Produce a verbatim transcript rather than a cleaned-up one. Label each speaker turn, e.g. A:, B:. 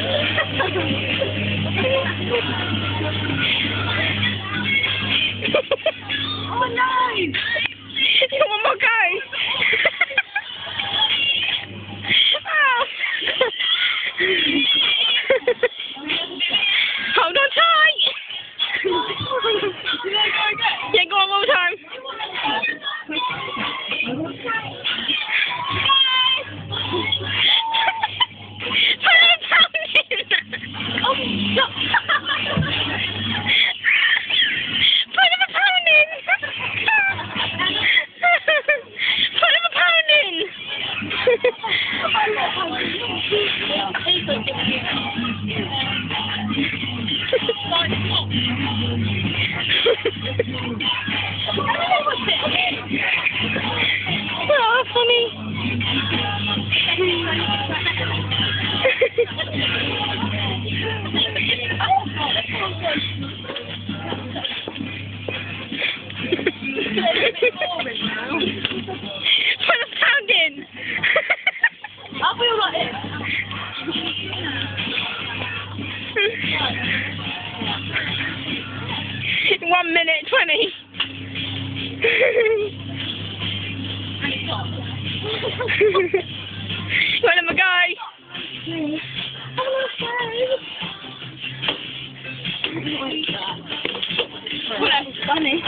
A: Oh no!
B: One more go. Oh. Hold on tight. Yeah, go on one more time. Put a pound in.
A: Oh, stop!
B: Put a pound in. Put a pound in. Oh, funny. Put a pound in.
A: I feel like it.
B: One minute twenty. Let him go.
A: Well, that was funny.